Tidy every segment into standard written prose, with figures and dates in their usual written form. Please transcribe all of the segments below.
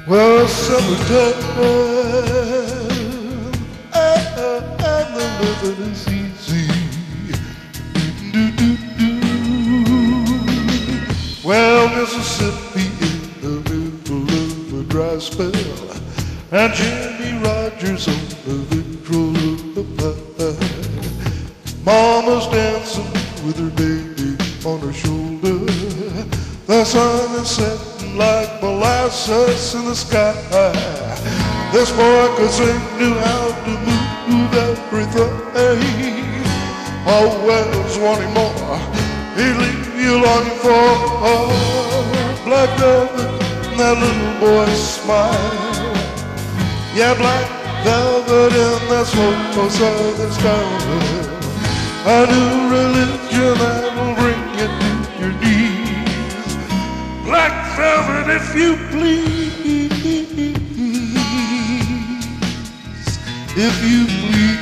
Well, summertime and the living is easy. Well, Mississippi in the middle of a dry spell, and Jimmy Rogers on the victual of the pie. Mama's dancing with her baby on her shoulder. The sun is setting like molasses in the sky. This boy could sing, knew how to move everything. Always wanting more, he'd leave you longing for black velvet and that little boy's smile. Yeah, black velvet in that slow southern sky. A new religion that'll bring you to your knees. Black velvet, if you please, if you please.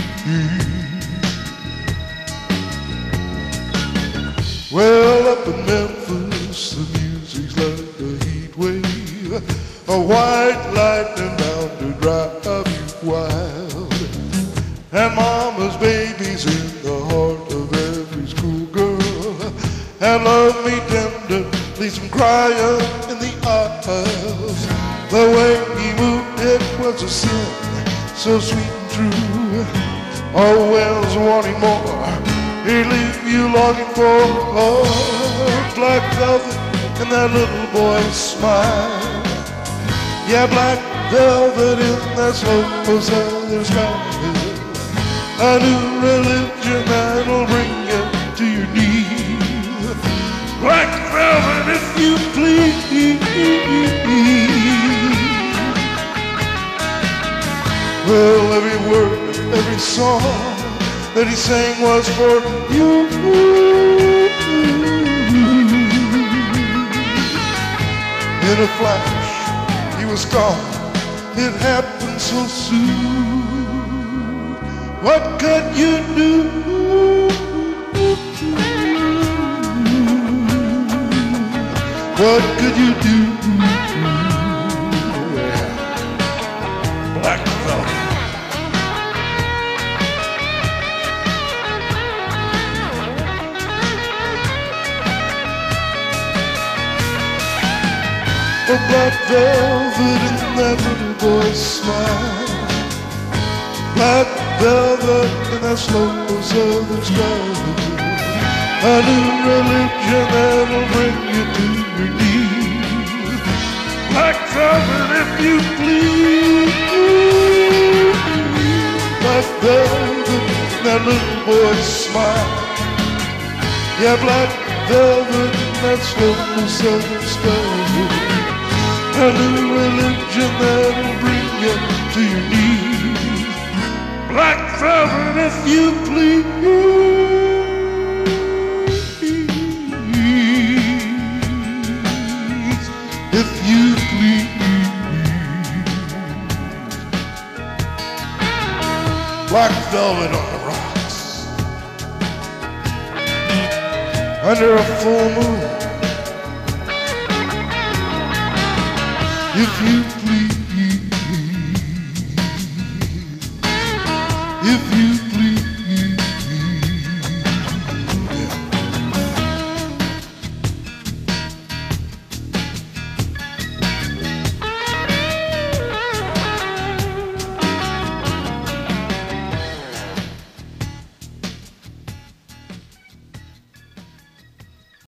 Well, up in Memphis, the music's like a heat wave, a white lightning bound to drive you wild. And mama's baby's in the heart of every schoolgirl, and love me tender leaves him crying in the aisles. The way he moved, it was a sin, so sweet and true. Always wanting more, he'd leave you longing for black velvet and that little boy's smile. Yeah, black velvet in that slow southern sky. A new religion that'll bring you to your knees. Black velvet, if you please. Well, every word, every song that he sang was for you. In a flash, he was gone. It happened so soon. What could you do? What could you do? Black velvet. A black velvet in that little boy's smile. Black velvet in that slow southern sky. A new religion that'll bring you to your knees. Black velvet, if you please. Black velvet in that little boy's smile. Yeah, black velvet in that slow southern sky. A new religion that'll bring you to your knees. Black velvet, if you please. If you please. Black velvet on the rocks, under a full moon. If you please, if you